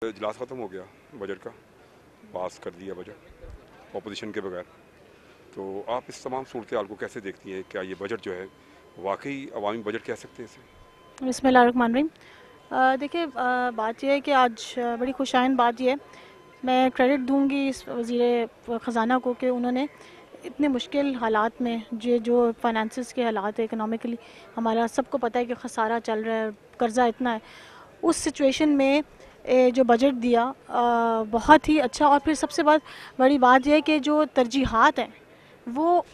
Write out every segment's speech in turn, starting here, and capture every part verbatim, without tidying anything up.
इजलास ख़त्म हो गया बजट का, पास कर दिया बजट ऑपोजिशन के बगैर। तो आप इस तमाम सूरत हाल को कैसे देखती हैं? क्या ये बजट जो है वाकई अवामी बजट कह सकते हैं इसे? बिस्मिल्लाहिर्रहमानिर्रहीम। देखिए, बात यह है कि आज बड़ी खुशाइन बात यह है, मैं क्रेडिट दूंगी इस वज़ीर ख़ज़ाना को कि उन्होंने इतने मुश्किल हालात में जो जो फाइनेंसिस के हालात है, इकोनॉमिकली हमारा सबको पता है कि खसारा चल रहा है, कर्ज़ा इतना है, उस सिचुएशन में जो बजट दिया बहुत ही अच्छा। और फिर सबसे बात बड़ी बात यह है कि जो तरजीहात हैं वो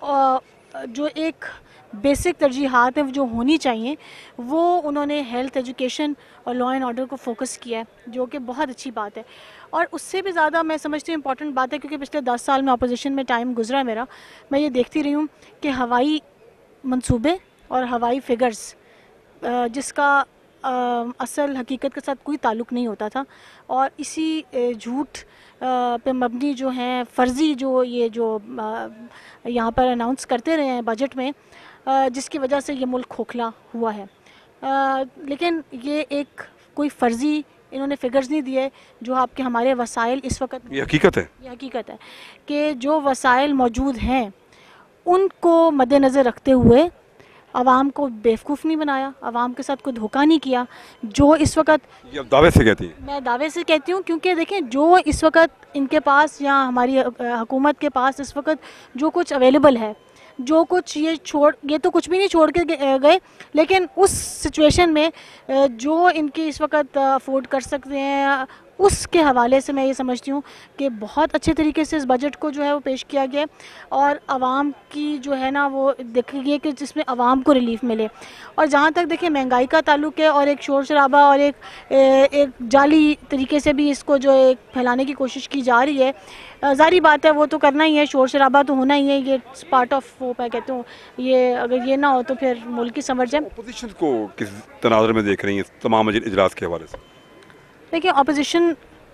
जो एक बेसिक तरजीहात है जो होनी चाहिए वो उन्होंने हेल्थ, एजुकेशन और लॉ एंड ऑर्डर को फोकस किया है, जो कि बहुत अच्छी बात है। और उससे भी ज़्यादा मैं समझती हूँ इम्पॉर्टेंट बात है, क्योंकि पिछले दस साल में अपोजिशन में टाइम गुजरा मेरा, मैं ये देखती रही हूँ कि हवाई मंसूबे और हवाई फिगर्स जिसका आ, असल हकीकत के साथ कोई ताल्लुक़ नहीं होता था, और इसी झूठ पे मबनी जो हैं फ़र्ज़ी जो ये जो यहाँ पर अनाउंस करते रहे हैं बजट में, आ, जिसकी वजह से ये मुल्क खोखला हुआ है। आ, लेकिन ये एक कोई फ़र्ज़ी इन्होंने फिगर्स नहीं दिए जो आपके हमारे वसाइल इस वक्त, ये हकीकत है ये हकीकत है कि जो वसाइल मौजूद हैं उनको मद्देनज़र रखते हुए आवाम को बेवकूफ़ नहीं बनाया, आवाम के साथ कोई धोखा नहीं किया। जो इस वक्त, ये दावे से कहती हैं? मैं दावे से कहती हूँ, क्योंकि देखें जो इस वक्त इनके पास या हमारी हुकूमत के पास इस वक्त जो कुछ अवेलेबल है, जो कुछ ये छोड़ ये तो कुछ भी नहीं छोड़ के गए, लेकिन उस सिचुएशन में जो इनकी इस वक्त अफोर्ड कर सकते हैं, उसके हवाले से मैं ये समझती हूँ कि बहुत अच्छे तरीके से इस बजट को जो है वो पेश किया गया, और आवाम की जो है ना वो देखिए कि जिसमें आवाम को रिलीफ मिले। और जहाँ तक देखिए महंगाई का ताल्लुक़ है और एक शोर शराबा और एक एक जाली तरीके से भी इसको जो एक फैलाने की कोशिश की जा रही है, ज़ाहिर बात है वो तो करना ही है, शोर शराबा तो होना ही है, ये पार्ट ऑफ वो मैं कहती हूँ, ये अगर ये ना हो तो फिर मुल्क की समझ जाए। अपोजिशन को किस तनाज़ुर में देख रही हैं तमाम इजलास के हवाले से? देखिए, अपोजिशन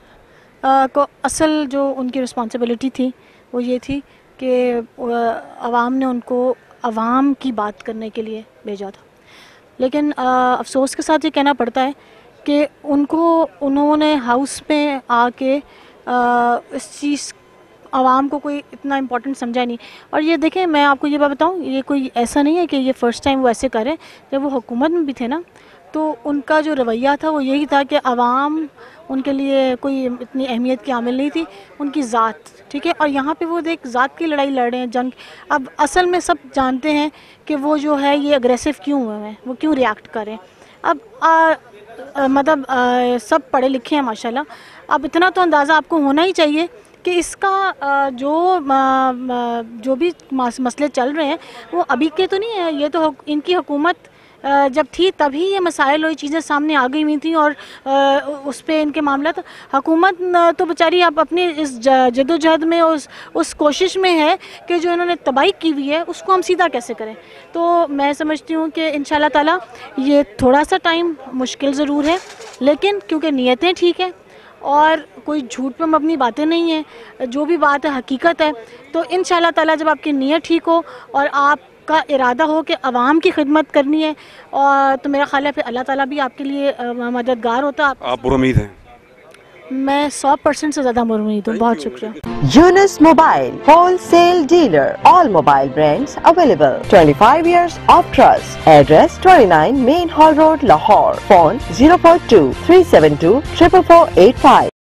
को असल जो उनकी रिस्पॉन्सिबिलिटी थी वो ये थी कि अवाम ने उनको अवाम की बात करने के लिए भेजा था, लेकिन अफसोस के साथ ये कहना पड़ता है कि उनको उन्होंने हाउस में आके इस चीज़ आवाम को कोई इतना इम्पोर्टेंट समझा नहीं। और ये देखें, मैं आपको ये बात बताऊँ, ये कोई ऐसा नहीं है कि ये फ़र्स्ट टाइम वो ऐसे करें, जब वो हुकूमत में भी थे ना तो उनका जो रवैया था वो यही था कि आवाम उनके लिए कोई इतनी अहमियत की आमिल नहीं थी, उनकी ज़ात, ठीक है। और यहाँ पे वो एक ज़ात की लड़ाई लड़ रहे हैं, जंग। अब असल में सब जानते हैं कि वो जो है ये अग्रेसिव क्यों हुए हैं, वो क्यों रिएक्ट करें। अब मतलब सब पढ़े लिखे हैं माशाल्लाह, अब इतना तो अंदाज़ा आपको होना ही चाहिए कि इसका जो जो भी मसले चल रहे हैं वो अभी के तो नहीं है, ये तो इनकी हुकूमत जब थी तभी ये मसाइल और ये चीज़ें सामने आ गई हुई थी, और उस पर इनके मामला तो हुकूमत तो बेचारी अब अपनी इस जदोजहद में उस उस कोशिश में है कि जो इन्होंने तबाही की हुई है उसको हम सीधा कैसे करें। तो मैं समझती हूँ कि इंशाल्लाह ताला ये थोड़ा सा टाइम मुश्किल ज़रूर है, लेकिन क्योंकि नीयतें ठीक हैं और कोई झूठ पे मबनी बातें नहीं हैं, जो भी बात है हकीकत है, तो इंशाल्लाह ताला जब आपकी नीयत ठीक हो और आप का इरादा हो कि आवाम की खिदमत करनी है, और तो मेरा ख्याल है फिर अल्लाह ताला भी आपके लिए मददगार होता। आप, आप उम्मीद हैं? मैं सौ परसेंट से ज़्यादा उम्मीद हूँ। बहुत शुक्रिया। Yunus mobile wholesale dealer, all mobile brands available, twenty-five years of trust. Address twenty-nine Main Hall Road, Lahore. Phone zero four two three seven two four four eight five.